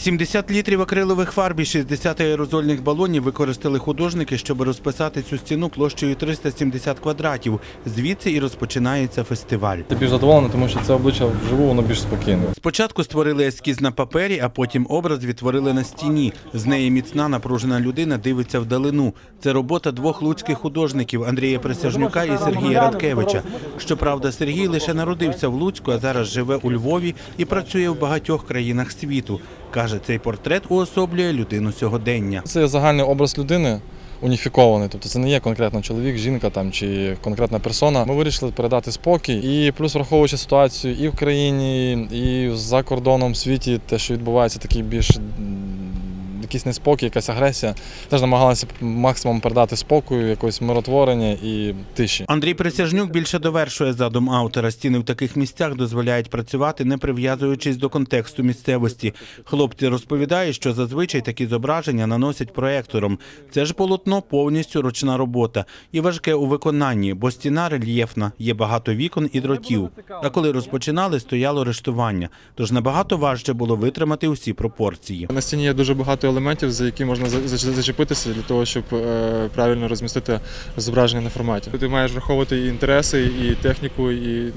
70 літрів акрилових фарб і 60 аерозольних балонів використали художники, щоб розписати цю стіну площею 370 квадратів. Звідси і розпочинається фестиваль. Я більш задоволений, тому що це обличчя вживу, воно більш спокійне. Спочатку створили ескіз на папері, а потім образ відтворили на стіні. З неї міцна, напружена людина дивиться вдалину. Це робота двох луцьких художників – Андрія Присяжнюка і Сергія Радкевича. Щоправда, Сергій лише народився в Луцьку, а зараз живе у Львові і працює в багатьох країнах світу. Каже, цей портрет уособлює людину сьогодення. Це загальний образ людини, уніфікований, тобто це не є конкретно чоловік, жінка там, чи конкретна персона. Ми вирішили передати спокій і плюс враховуючи ситуацію і в країні, і за кордоном в світі, те, що відбувається, такий більш якийсь неспокій, якась агресія. Теж намагалися максимум передати спокою, якогось миротворення і тиші. Андрій Присяжнюк більше довершує задум автора. Стіни в таких місцях дозволяють працювати, не прив'язуючись до контексту місцевості. Хлопці розповідають, що зазвичай такі зображення наносять проектором. Це ж полотно повністю ручна робота. І важке у виконанні, бо стіна рельєфна, є багато вікон і дротів. А коли розпочинали, стояло рештування. Тож набагато важче було витримати усі пропорції. На стіні є дуже багато елементів, за які можна зачепитися для того, щоб правильно розмістити зображення на форматі. Ти маєш враховувати і інтереси, і техніку, і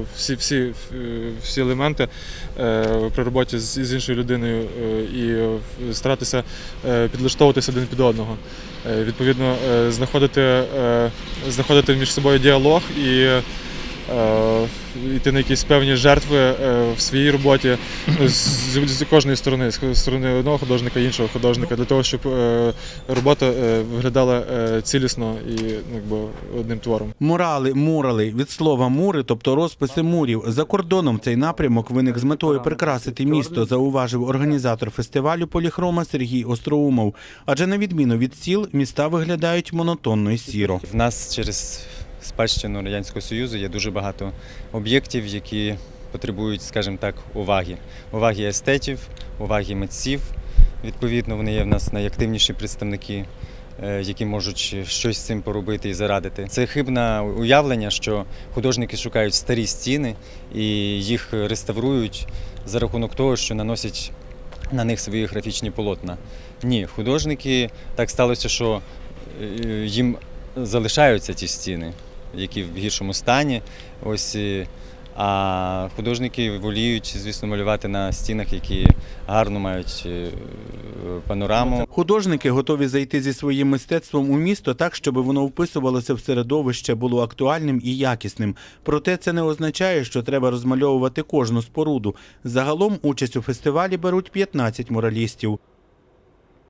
всі елементи при роботі з іншою людиною і старатися підлаштовуватися один під одного. Відповідно, знаходити між собою діалог і йти на якісь певні жертви в своїй роботі з кожної сторони, з сторони одного художника і іншого художника, для того, щоб робота виглядала цілісно і одним твором. Мурали від слова мури, тобто розписи мурів. За кордоном цей напрямок виник з метою прикрасити місто, зауважив організатор фестивалю «Поліхрома» Сергій Остроумов. Адже на відміну від сіл, міста виглядають монотонно і сіро. В нас через спадщину Радянського Союзу є дуже багато об'єктів, які потребують, скажімо так, уваги. Уваги естетів, уваги митців. Відповідно, вони є в нас найактивніші представники, які можуть щось з цим поробити і зарадити. Це хибне уявлення, що художники шукають старі стіни і їх реставрують за рахунок того, що наносять на них свої графічні полотна. Ні, художники, так сталося, що їм залишаються ті стіни, які в гіршому стані. А художники воліють, звісно, малювати на стінах, які гарно мають панораму. Художники готові зайти зі своїм мистецтвом у місто так, щоб воно вписувалося в середовище, було актуальним і якісним. Проте це не означає, що треба розмальовувати кожну споруду. Загалом участь у фестивалі беруть 15 муралістів.